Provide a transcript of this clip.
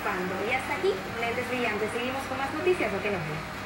triunfando. Y hasta aquí, Lentes Brillantes. Seguimos con más noticias, ¿o qué no?